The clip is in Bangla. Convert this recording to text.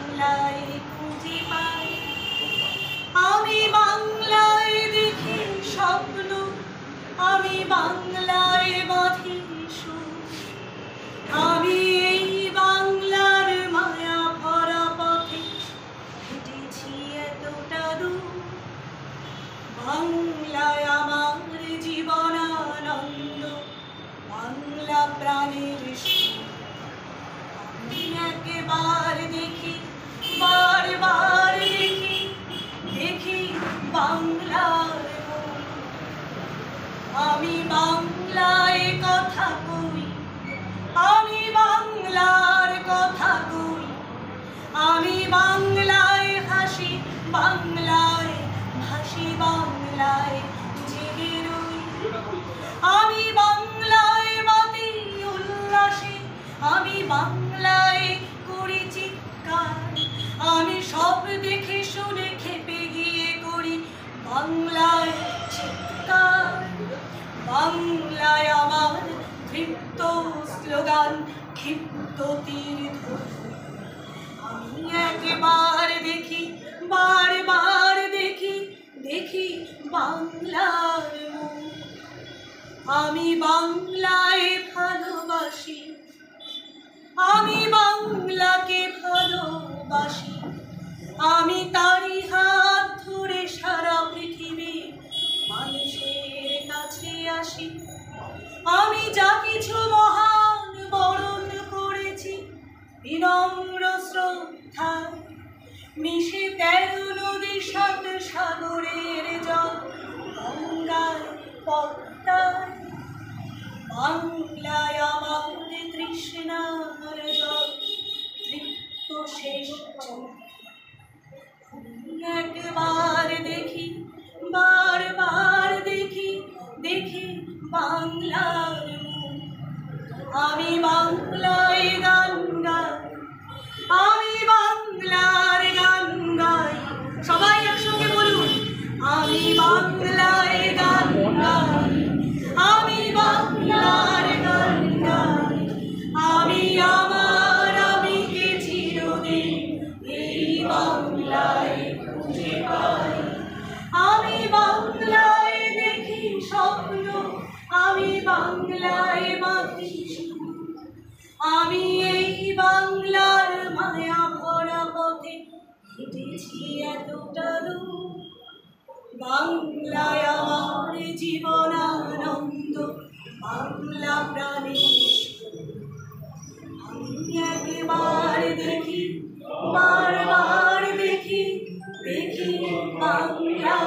বাংলায় খুঁজে পাই, আমি বাংলায় দেখি স্বপ্ন, আমি বাংলায় বাঁধি সুর। আমি এই বাংলার মায়া ভরা পথে হেঁটেছি এতটা দূর। বাংলায় আমার জীবনানন্দ, বাংলা প্রাণের সুর। আমি একবার দেখি, বারবার দেখি, দেখি বাংলার মুখ। আমি বাংলায় কথা কই, আমি বাংলার কথা কই, আমি বাংলায় হাসি, বাংলায় হাসি, বাংলায় জেগে রই। আমি বাংলায় বাতি উল্লাসে, আমি বাংলায় করি চিৎকার। আমি সব দেখে শুনে খেপে গিয়ে করি বাংলায় চিৎকার। বাংলায় আমার তৃপ্ত স্লোগান, ক্ষিপ্ত তীর ধনুক। আমি একবার দেখি, বারবার দেখি, দেখি বাংলার মুখ। আমি বাংলায় ভালোবাসি, আমি বাংলাকে ভালোবাসি। আমি তারই হাত ধরে সারা পৃথিবীর মানুষের কাছে আসি। আমি যা কিছু মহান বরণ করেছি বিনম্র শ্রদ্ধায়, মিশে 13 নদী 7 সাগরের জল, গঙ্গায় পদ্মায়। বাংলায় আমার তৃষ্ণার জল, তৃপ্ত শেষ জল। একবার দেখি, বারবার দেখি, দেখি বাংলার মুখ। আমি বাংলায় গান গাই, আমি বাংলার গান গাই। সবাই একসঙ্গে বলুন, আমি বাংলায় গান গাই, আমি বাংলার গান গাই। আমি আমার আমিকে চিরদিন এই বাংলায় খুঁজে পাই। আমি বাংলায় দেখি স্বপ্ন, আমি বাংলায় বাঁধি সুর। আমি এই বাংলার মায়া ভরা পথে হেঁটেছি এতটা দূর। বাংলায় আমার জীবনানন্দ, বাংলা প্রাণের সুর। আমি একবার দেখি, বারবার দেখি, দেখি বাংলা